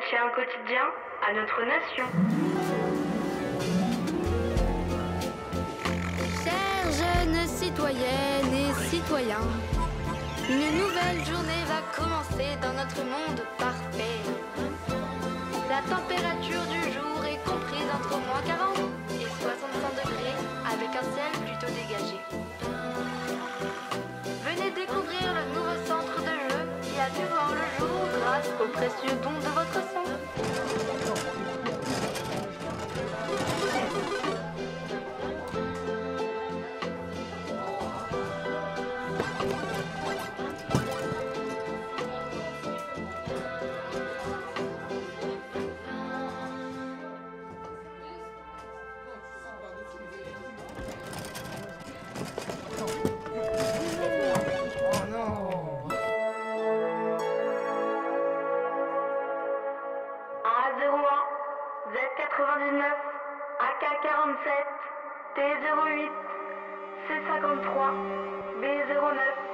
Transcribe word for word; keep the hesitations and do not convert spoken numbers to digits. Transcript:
soutien quotidien à notre nation. Chers jeunes citoyennes et citoyens, une nouvelle journée va commencer dans notre monde parfait. La température du jour est comprise entre moins quarante et soixante-cinq degrés avec un ciel plutôt dégagé. Venez découvrir le nouveau centre de jeu qui a pu voir le jour grâce aux précieux dons de votre sang. A zéro un, Z quatre-vingt-dix-neuf, A K quarante-sept, T zéro huit, C cinquante-trois, B zéro neuf.